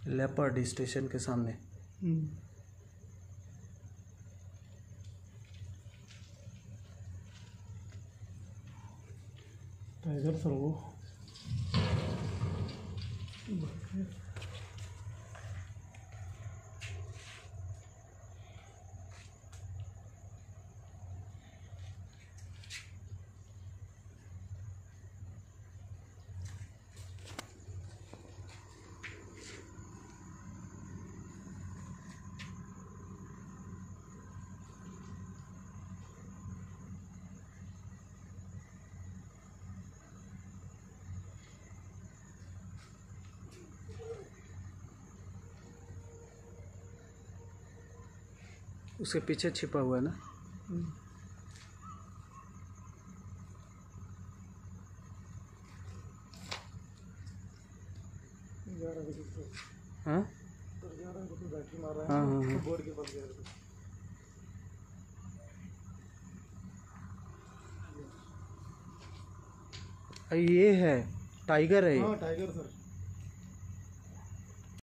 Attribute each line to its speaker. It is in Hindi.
Speaker 1: लेपर्ड स्टेशन के सामने।
Speaker 2: टाइगर सर वो
Speaker 1: उसके पीछे छिपा हुआ है ना। हाँ
Speaker 2: बैटरी मार रहा है।
Speaker 1: हाँ
Speaker 2: बोर्ड के पास गया।
Speaker 1: ये है टाइगर है ये।
Speaker 2: हाँ टाइगर सर।